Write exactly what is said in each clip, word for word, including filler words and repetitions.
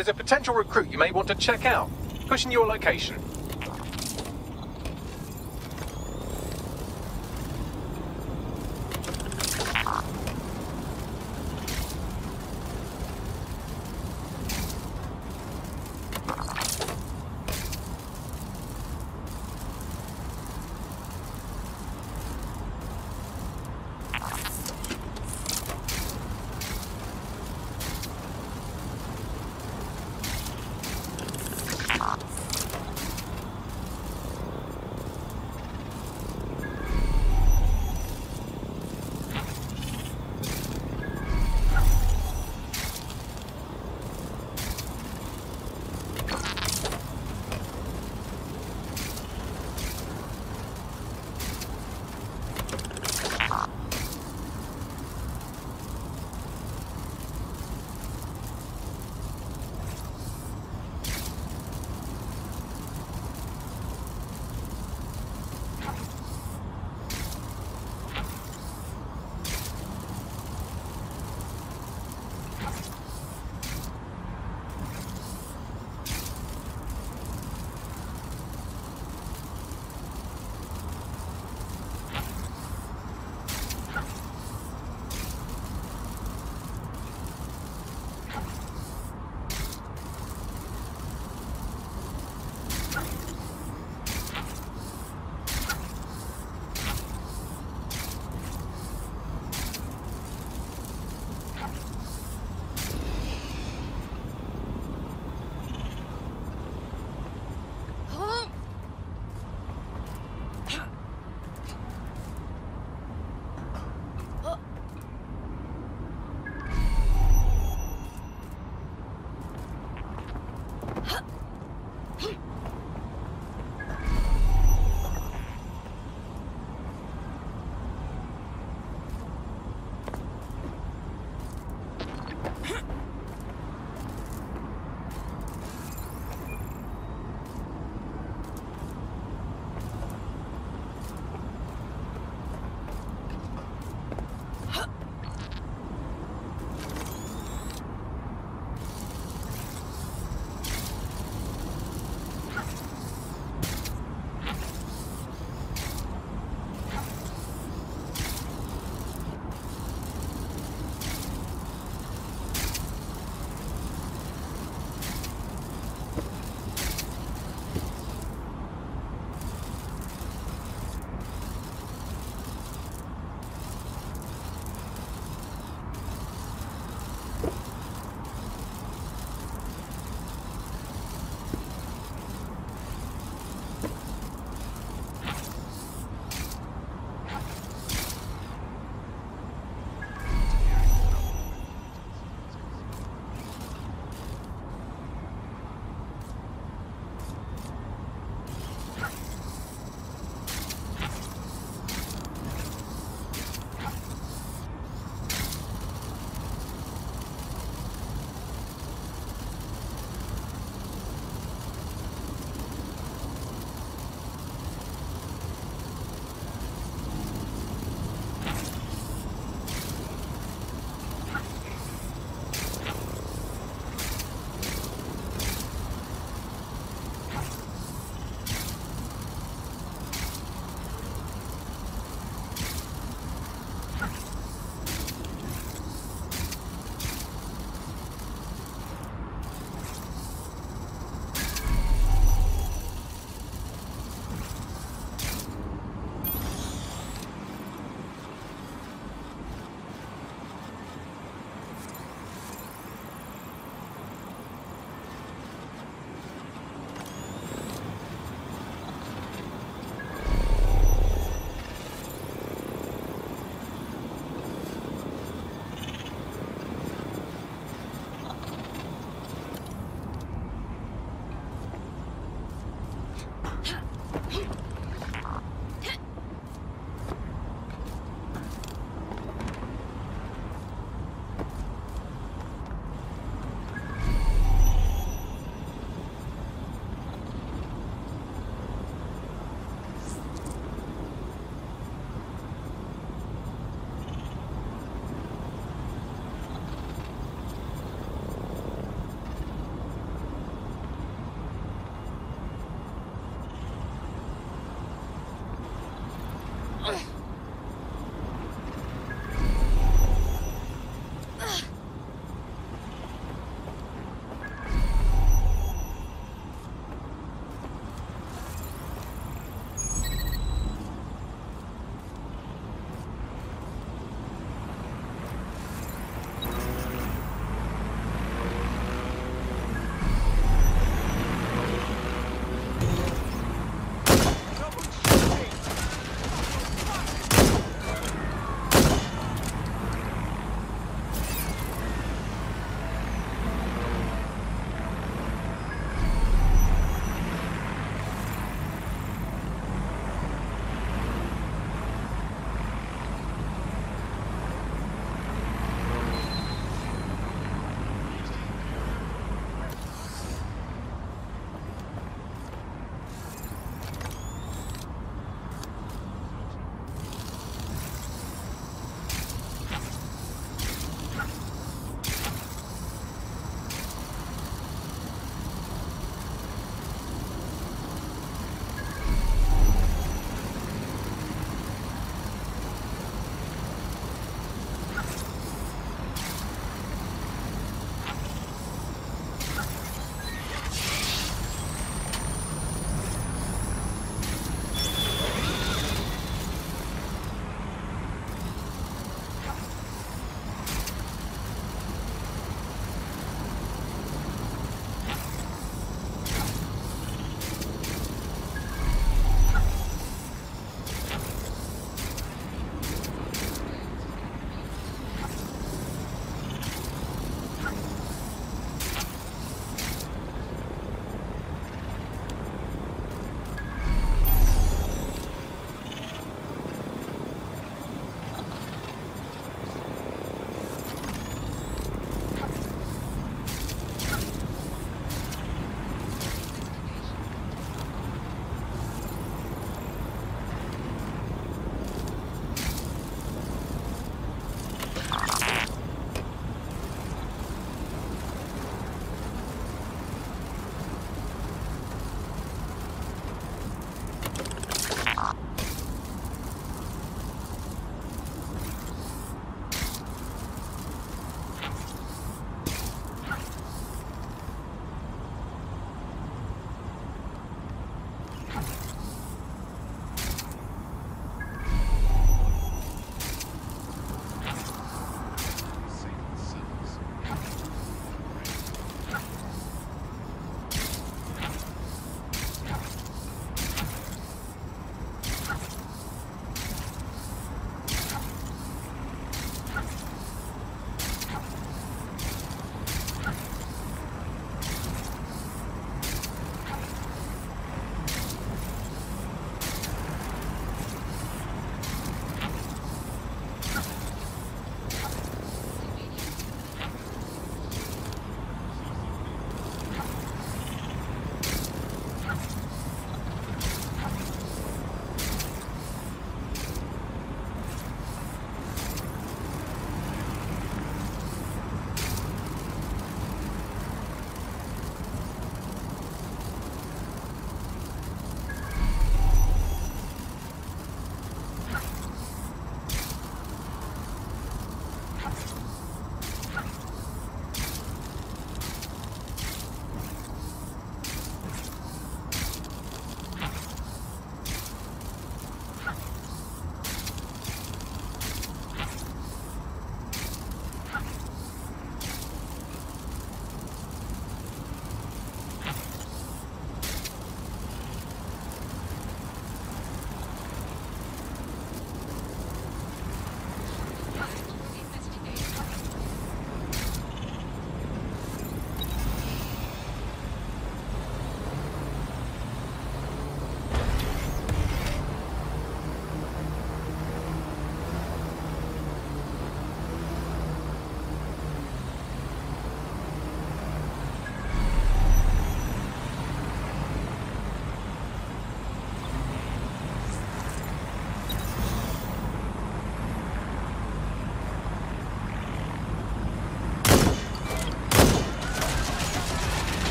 There's a potential recruit you may want to check out. Pushing your location.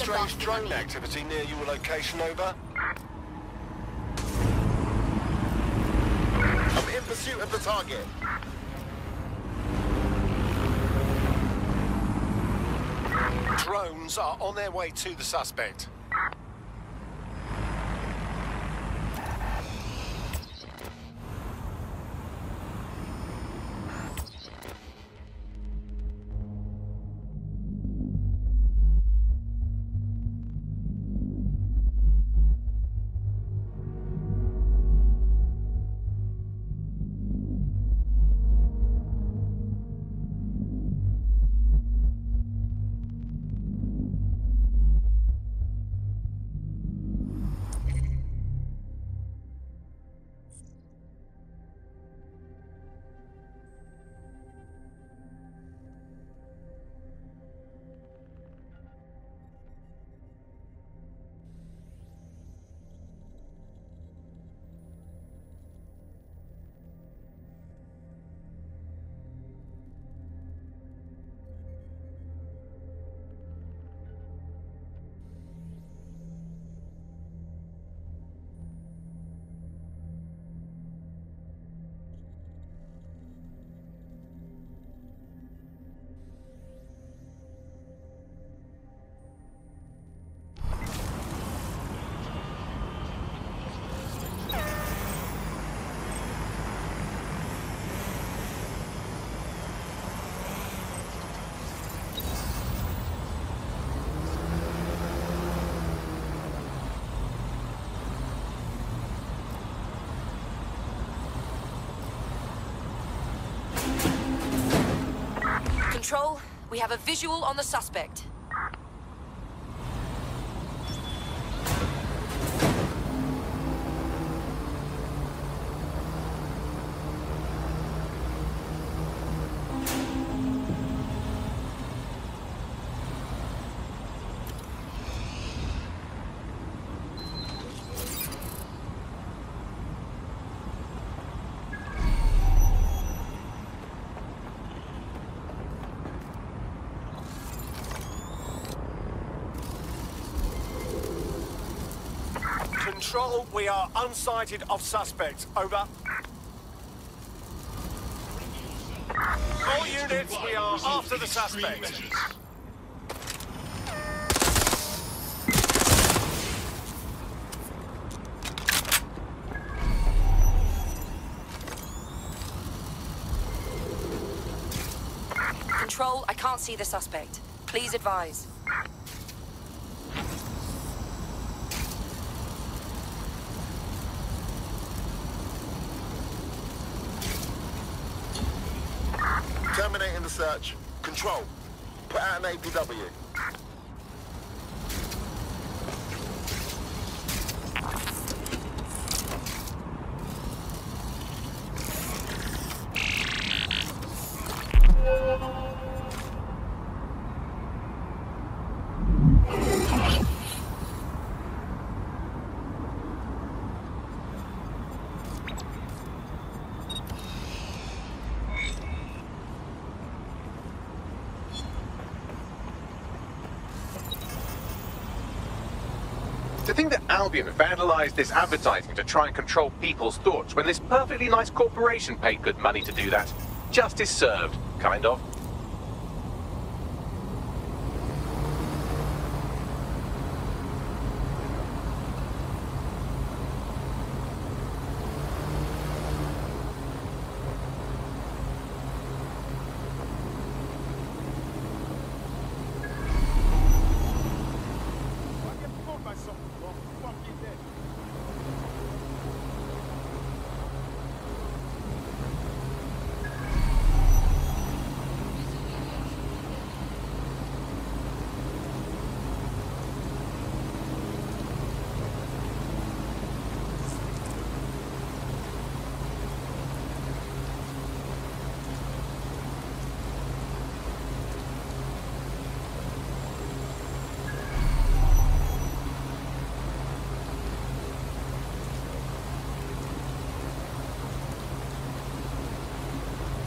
strange drone activity near your location, over? I'm in pursuit of the target. Drones are on their way to the suspect. Control, we have a visual on the suspect. Control, we are unsighted of suspect. Over. All units, we are after the suspect. Control, I can't see the suspect. Please advise. Terminating the search. Control, put out an A P W. To think that Albion vandalized this advertising to try and control people's thoughts when this perfectly nice corporation paid good money to do that. Justice served, kind of.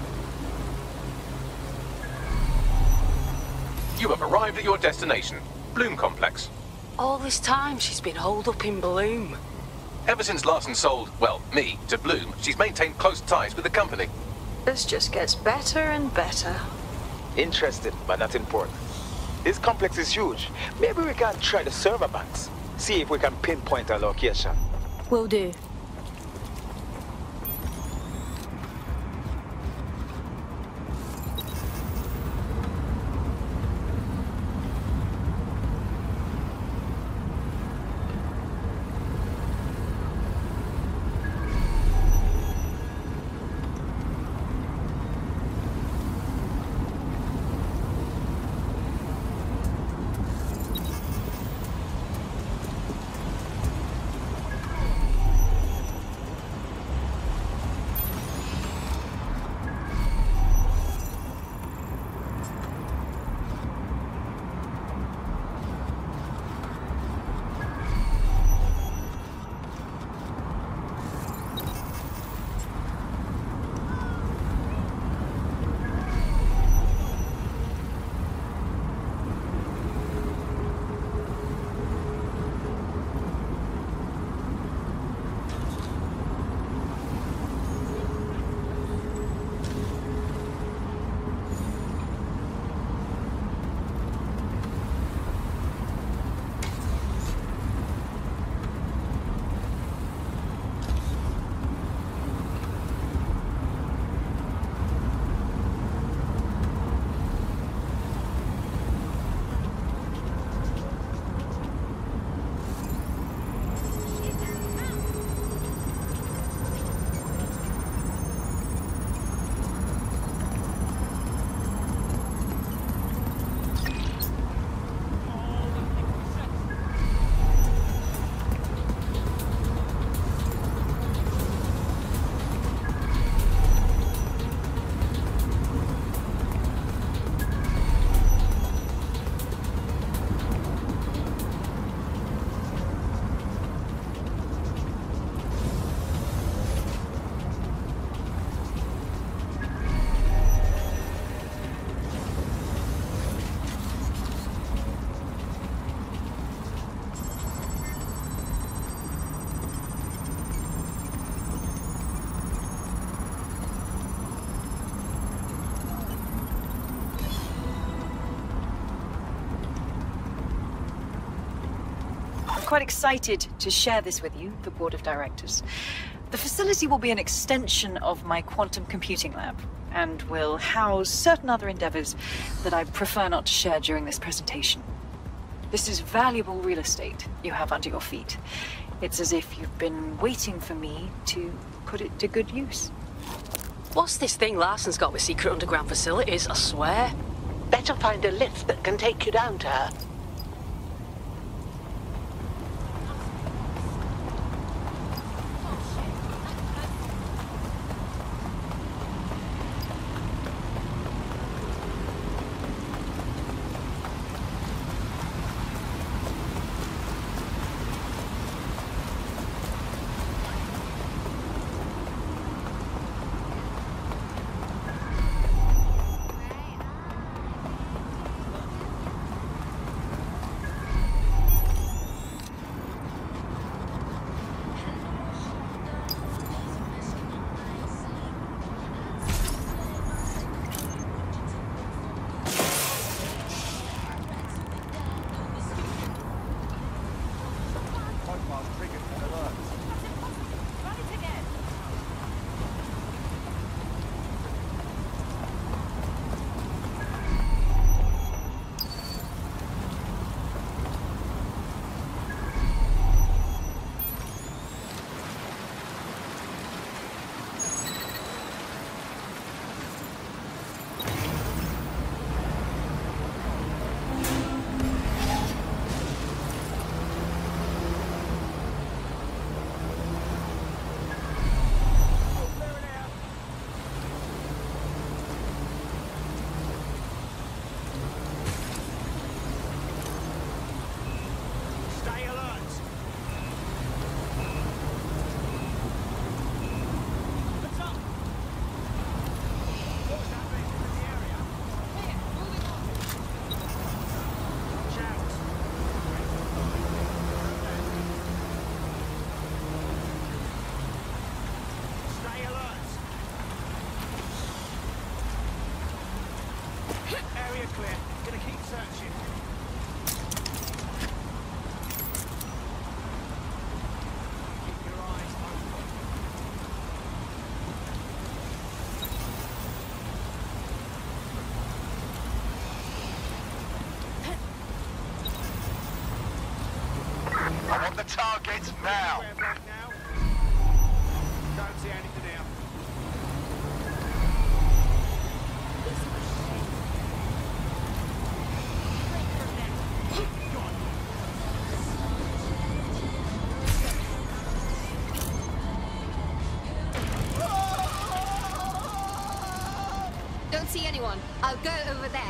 You have arrived at your destination. Bloom complex. All this time she's been holed up in Bloom. Ever since Larson sold, well, me, to Bloom, she's maintained close ties with the company. This just gets better and better. Interesting, but not important. This complex is huge. Maybe we can try the server banks. See if we can pinpoint a location. Will do. Quite excited to share this with you, the board of directors. The facility will be an extension of my quantum computing lab and will house certain other endeavors that I prefer not to share during this presentation. This is valuable real estate you have under your feet. It's as if you've been waiting for me to put it to good use. What's this thing Larson's got with secret underground facilities, I swear? Better find a lift that can take you down to her. clear. Gonna keep searching. Keep your eyes open. I want the target now. Right now. Don't see anything out. Don't see anyone. I'll go over there.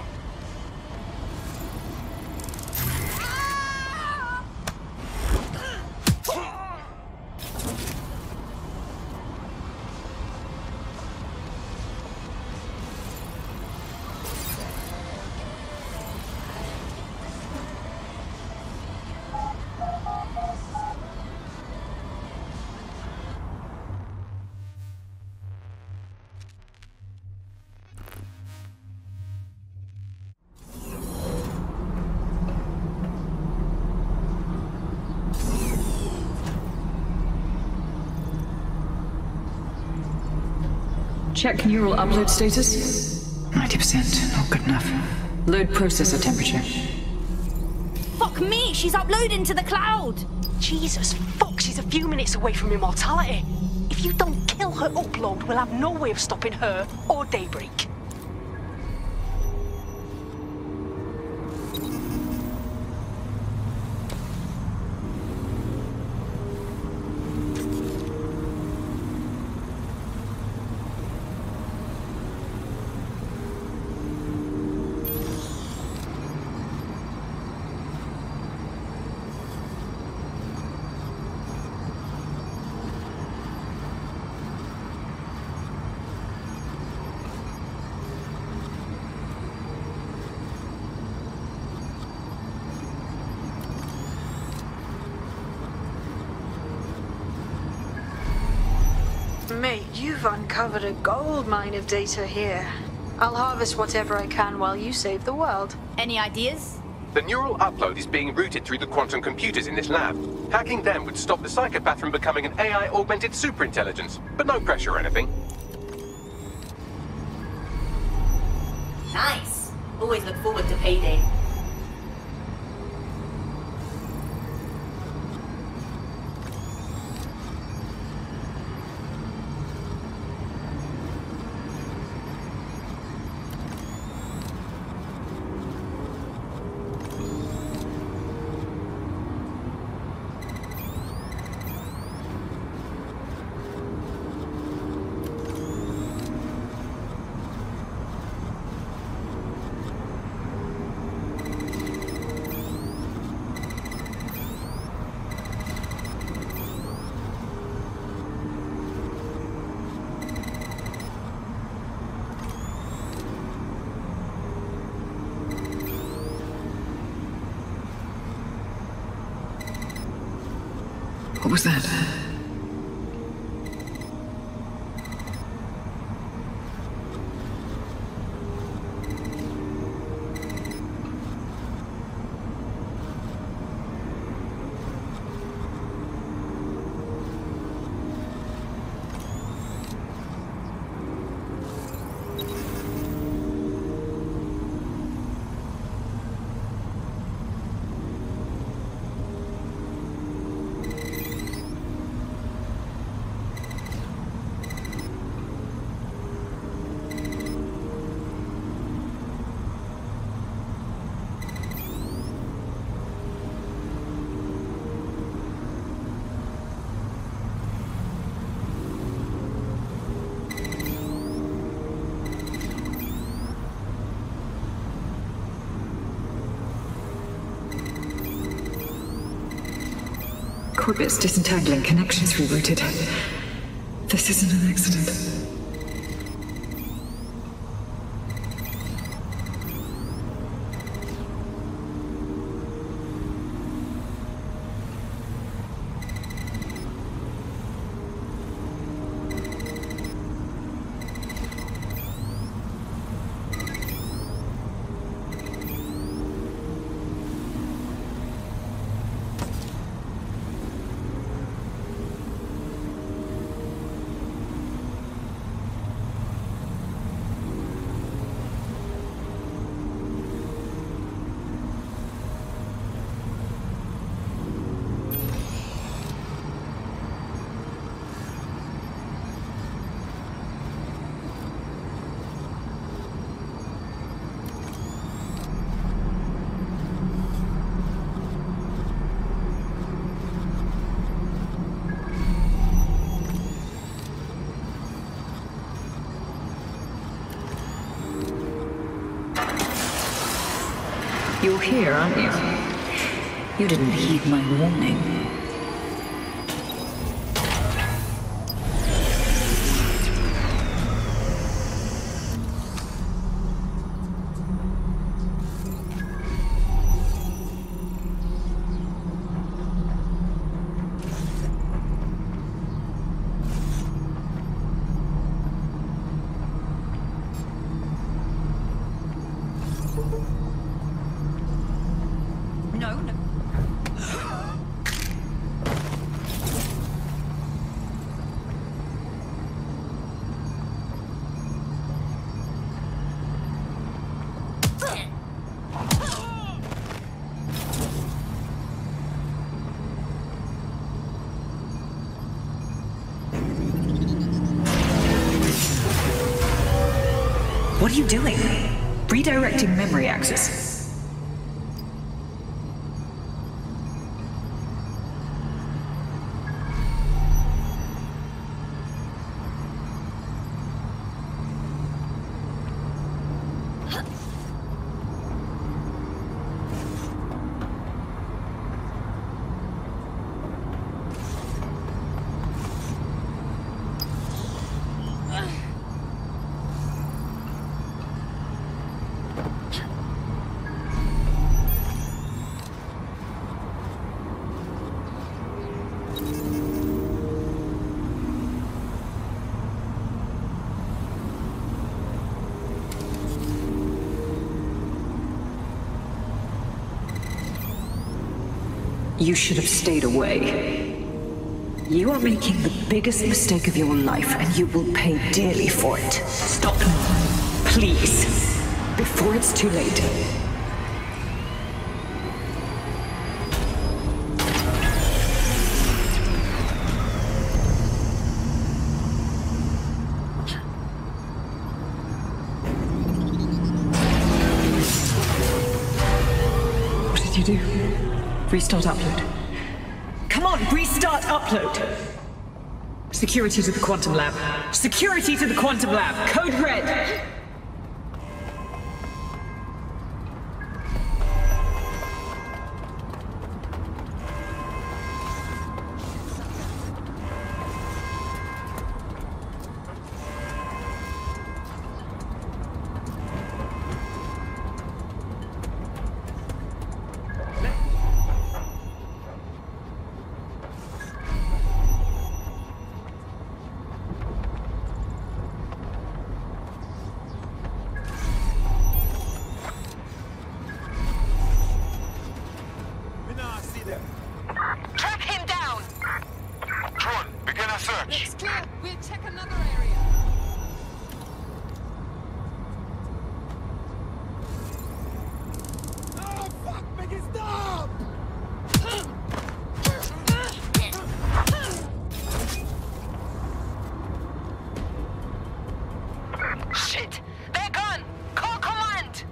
Check neural upload status. ninety percent, not good enough. Load processor temperature. Fuck me, she's uploading to the cloud! Jesus fuck, she's a few minutes away from immortality. If you don't kill her upload, we'll have no way of stopping her or Daybreak. Mate, you've uncovered a gold mine of data here. I'll harvest whatever I can while you save the world. Any ideas? The neural upload is being routed through the quantum computers in this lab. Hacking them would stop the psychopath from becoming an A I-augmented superintelligence, but no pressure or anything. Nice. Always look forward to payday. What was that? Corbet's disentangling connections rerouted. This isn't an accident. You're here, aren't you? You didn't heed my warning. No, no. What are you doing? Redirecting memory access. You should have stayed away. You are making the biggest mistake of your life, and you will pay dearly for it. Stop now, please, before it's too late. What did you do? Restart upload. Come on, restart upload! Security to the quantum lab. Security to the quantum lab. Code red! Track him down! Drone, begin a search. It's clear. We'll check another area. Oh, fuck, make it stop! Shit! They're gone! Call command!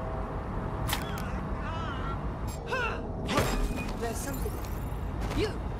There's something. You!